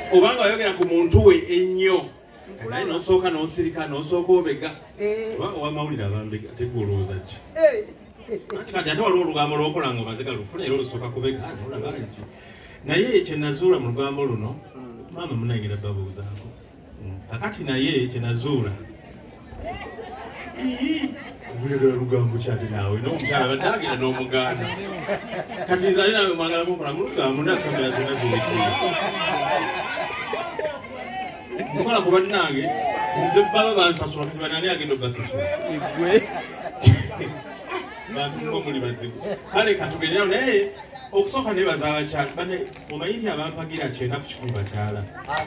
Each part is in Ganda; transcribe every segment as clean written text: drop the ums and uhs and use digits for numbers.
obanga ayogera ku muntu we ennyo naye nosooka nosirika nosooka obega obanga wamawulire abambega tegolooza ki anti kati ate waliwo olugambo lwokola nga omaze galufuna era olusooka kubega olabanki naye kyenazuula mu lugambo luno maama munayingira babuuzaako kakati naye kyenazuula omuyagala lugambo kyati naawe n'omukyala batagenda n'omugaana kati nzali nawe mwagala mukola mu lugambo nakamera zonna ziwekire mukola ku bannange nze baba bansasula kati banani agenda obbasasula bantuko muli bazibu kale katugenerawo naye okusooka nebaza abakyala bane omanyi nti abampagira kyenaku kikumi bakyala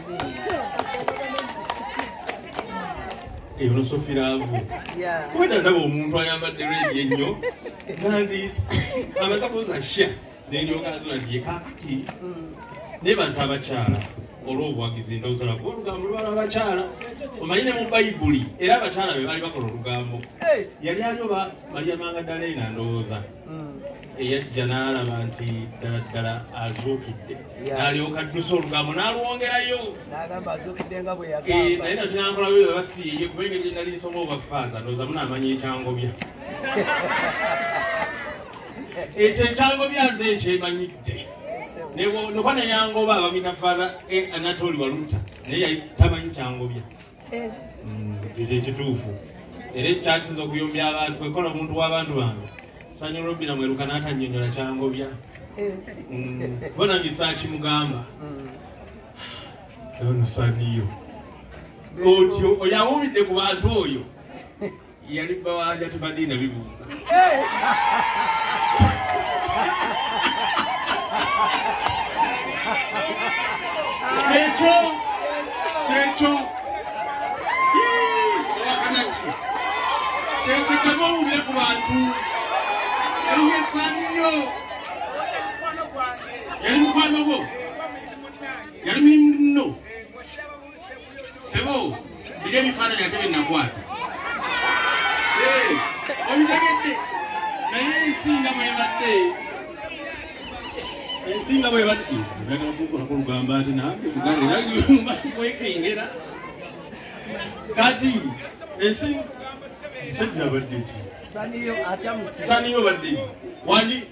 eyo nosofiraavu weda ndaba omuntu ayambadde lwegi ennyo nandis amaze kuuza sha neryokaazula lye kakati nebaza abakyala olw'obuwagizi ndowooza lwakuba olugambo lwala abakyala omanyi ne mu bayibuli era abakyala be baali bakola olugambo yali alioba Maria Magdalena ndowooza eyajja n'alaba nti ddala ddala azuukidde n'alyoka addusa olugambo n'alwongerayo naye nakinankolayo bebasiiye kuba engeri gye nali nsoma obafaaza ndowooza munaamanya ekyangobya ekyo ekyangobya nze ekyemanyidde nekwa neyangoba abamita Father Anatoli Waluta naye yali tamanyi kyangobya ekyo ekituufu era ekyasinza okuyombya abantu kwekola omuntu w'abantu bange Sanyo Robina mweruka n'atannyonnyola kyangobya bona ngisa kimugamba ono Saniyo otyo oyawulidde ku bantu oyo yali bawanja tubadina bibuuza Checho Checho kama ubile ku bantu Ewe Saniyo yali mukwano gwo yali mino sebo bile mifano yatebe nakwata obitegedde naye ensinga mwebadde ensinga mwebadde njagala kukola ku lugamba ati nange muganda kwekengera kati ensinga musajja abadde ki Saniyo badde wani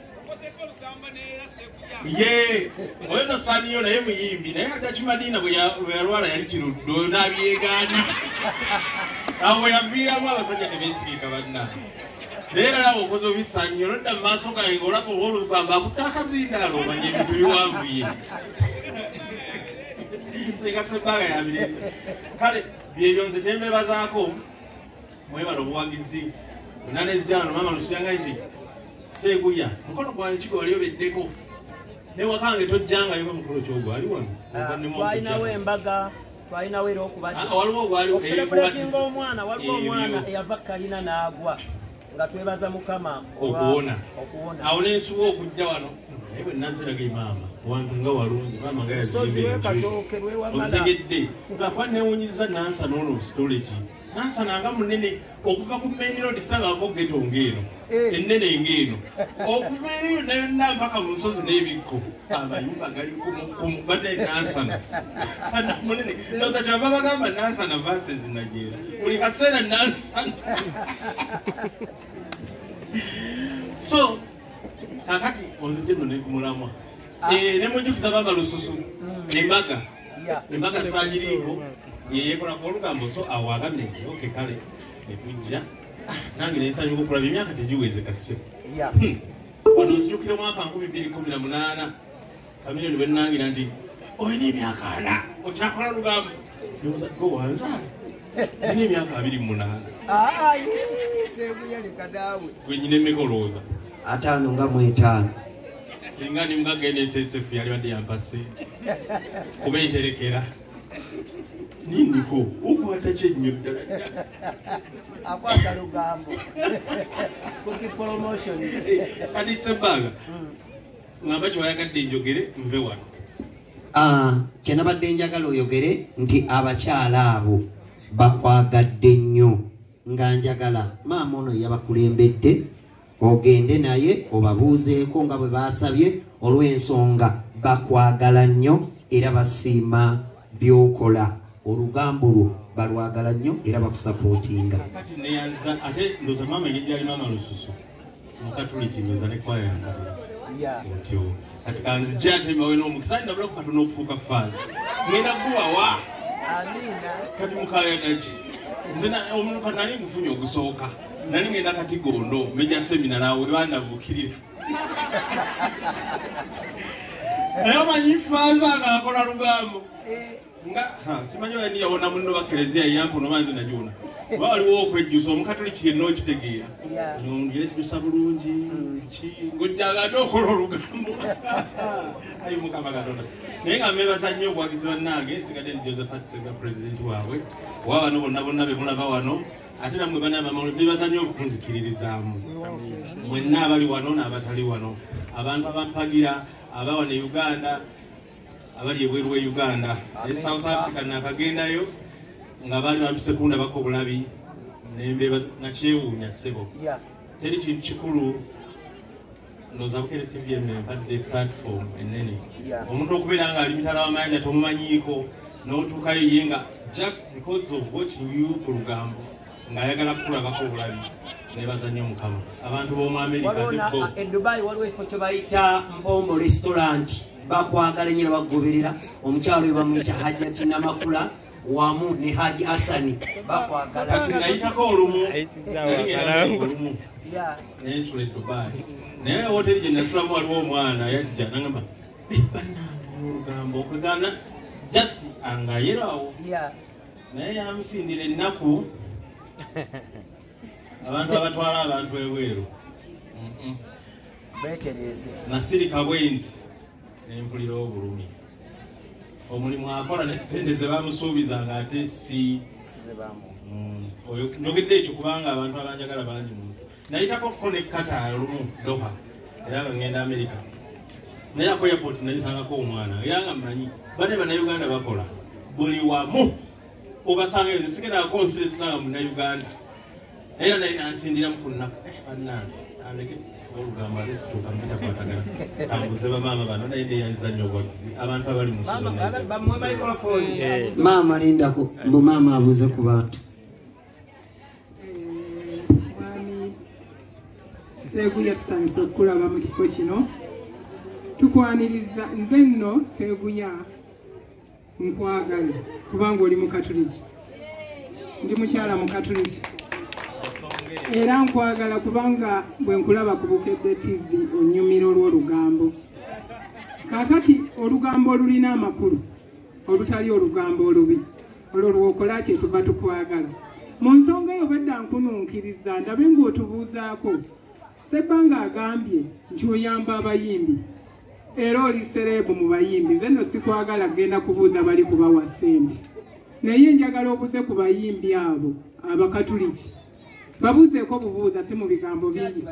ye oyo Saniyo naye muyimbi naye adakimadina bwe yalwala yali kiruddo n'abyegaana awo yaviiramu abasajja ne beesigika banna naye nawe okoze obisanyo nodda mu maaso gange ng'olaba olw'olugamba akutta akazindaalo omanya ebintu biwanvuye segasebbaaga yabireze kale byebyo nze kyembebazaako mwebala obuwagizi nanezijano mama lusiyanga nti Sseguya mukono gwange kiko waliobeddeko ne wakange tojjangayo mukolo kyogwo ali wano twalinawo embaga twalinawo era okubadde waliwo gwali okulebuletinga omwana waliwo omwana eyava kalina n'agwa nga twebaza Mukama okuwona awo nensuba okujja wano naye bwe naziraga maama wantu nga walungi maama nga yazitegedde ngafa newunyiza nansa n'olwo storage nansa nanga munene okuva ku main road sangako geto ngeno ennene ngeno okuva eyo nayo mpaka mu nsozi n'ebikko amayumba gali badde nansana sana munene noza kyava bagamba nansana verses najera buli kaseera nansana so kakati onzidde no nekumulamwa nemunjukiza baba lususu embaga sanyiriiko yeyekola ku olugambo so awagamye oke kale nekujja nange nensanyuka okulaba emyaka tegiweze kase wano nzijukira omwaka 2018 kamiliyoni bwenangira nti olina emyaka 4 okyakola lugambo go wanzaala olina emyaka 28 Sseguya likadaawe gwenyina emmekolooza 5 nga 5 singa ni mugagenda SSF yali badde yampase kuba enterekera nindiko ukwata kyenyo ddala akwata lugambo kuki promotion kati Ssebbaaga ngamba kyewayagadde njogere nve wano kyenabadde njagala oyogere nti abakyala abo bakwagadde nnyo nga njagala maama ono yabakulembedde ogende naye obabuuzeeko nga bwe baasabye olw'ensonga bakwagala nnyo era basiima byokola olugambo lwo balwagala nnyo era bakusapootinga kati neyaza ate ndoza mama yejali mama lususu mukatuliki ndoza ne kwaya yangalira otyo kati kanzija ate mawe n'omukisa ndabula ku katono okufuuka faazi ngenda kuwawa kati mukaya gaki nze omuntu kati nali mufunye ogusooka nali ngenda kati gondo meja semina nawe bandabukirira naye omanyi faazi agakola lugambo nga simanyi oyo niyawona munno bakkereziya yampono manzi nagiwona oba waliwo okwejjusa omukatoliki yenna okitegeera yejjusa bulungi ng'ojjaga ate okola olugambo ayi mukama katonda naye nga mbebaza nnyo okuwagizi bannange nsigadde ni josephat Sseguya pulezidenti waabwe oba bano bonna bonna be mulaba wano ate nammwe banabamalo mbebaza nnyo okunzikiririzaamu mwenna abali wano n'abatali wano abantu abampagira abawana e Uganda abali ebweru we Uganda South Africa nakagendayo nga bali bampisekunda bako obulabi nembebaza nakyewuunya ssebo teri kintu kikulu ndoza Bukedde TV empadde platform enene omuntu okubeera nga ali mitala w'amayanja tomumanyiiko n'otuukayo ye nga just because of watching you ku lugambo ng'ayagala kukulabako obulabi nebaza nnyo mukama abantu b'omu America e Dubai waliwo ekifo kye bayita Mpombo restaurant bakwagala nyina bagoberera omukyalo we bamuyita Hajjati Namakula wamu ne Haji Hasani bakwagala kati nayitako olumu nensula e Dubai naye hoteri gye nasulamu waliwo omwana yajja nagamba bannange olugambo okwegana just angayerawo naye yamusindira ennaku abantu abatwala abantu ebweru nasirika bwenti nempulira obulumi omulimu akola nesente zebamusuubizanga ate si oyo njogedde ekyo kubanga abantu abanjagala bangi muntu nayitako okukonekata lumu Doha era nga ngenda America naye ako airport nayisangako omwana era nga mmanyi bane bannayuganda bakola buli wamu obasanga ezo sigenako nsesanga munnayuganda era naye nansindiramu ku nnaku bannange aleke olugambo ate situuka mpita kwatagana tambuze bamaama bano naye neyanziza nnyo obwagizi abantu abali mu maama lindako mbu maama abuze ku bantu Sseguya tusanise okulaba mu kifo kino tukwaniriza nze nno Sseguya nkwagala kubanga oli mukatuliki ndi mukyala mukatuliki era nkwagala kubanga bwe nkulaba ku Bukedde TV onnyumira olw'olugambo kakati olugambo olulina amakulu olutali olugambo olubi olwo lwokola kye tuva tukwagala mu nsonga eyo badda nkununkiriza ndabe ng'otubuuzaako Sebbanga agambye nti oyamba abayimbi era oli serebu mu bayimbi nze nno sikwagala genda kubuuza bali kubawa ssente naye njagala obuze ku bayimbi abo abakatuliki babuuzeeko bubuuza si mu bigambo bingi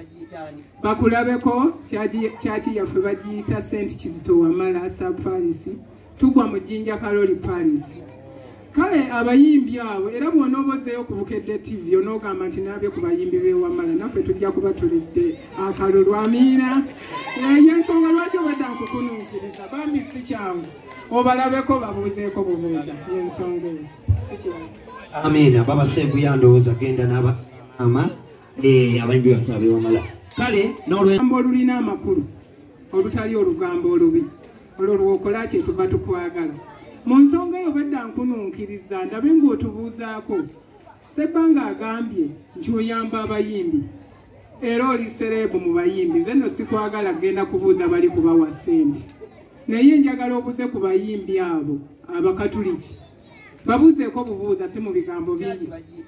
bakulabeko kyaki yaffe bagiyita St. Kizito Wamala Sub Paris tugwa mu Jjinja Kaloli Paris kale abayimbi abo era bw'ona obozeeyo ku Bukedde TV onoogamba nti nabye ku bayimbi b'ewamala naffe tujja kuba tulidde akalulu amiina y'ensonga lwaki obadde nkukunuukiriza bambi si kyangu obalabeko babuuzeeko bubuuza y'ensonga eyo si kyangu amiina baba Sseguya ndowooza genda n'abaama abayimbi baffe ab'ewamala kale n'olw'olugambo olulina amakulu olutali olugambo olubi olwo lwokola kye tuva tukwagala mu nsonga eyo badda nkununkiriza ndabe ng'otubuuzaako Sebbanga agambye nti oyamba abayimbi era oli serebu mu bayimbi nze nno sikwagala genda kubuuza bali kubawa ssente naye njagala obuze ku bayimbi abo abakatuliki babuuzeeko bubuuza si mu bigambo bingi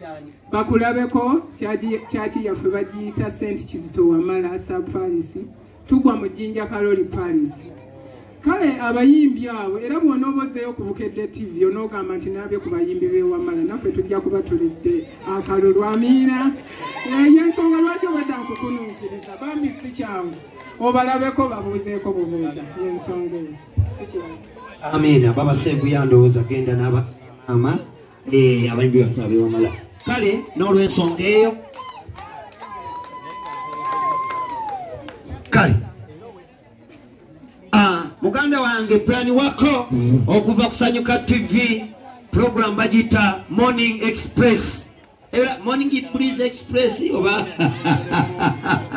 bakulabeko kyaki yaffe bagiyita St. Kizito Wamala Sub Paris tugwa mu Jjinja Kaloli Paris kale abayimbi abo era bw'ona obozeeyo ku Bukedde TV onoogamba nti nabye ku bayimbi b'ewamala naffe tujja kuba tulidde akalulu amiina y'ensonga lwaki obadde nkukunuukiriza bambi si kyangu obalabeko babuuzeeko bubuuza y'ensonga eyo si kyangu amiina baba Sseguya ndowooza genda n'abaama abayimbi baffe ab'ewamala kale n'olw'ensonga eyo kale muganda wa wange brani wako okuva kusanyuka TV program bagita Morning Express. Morning Breeze Express oba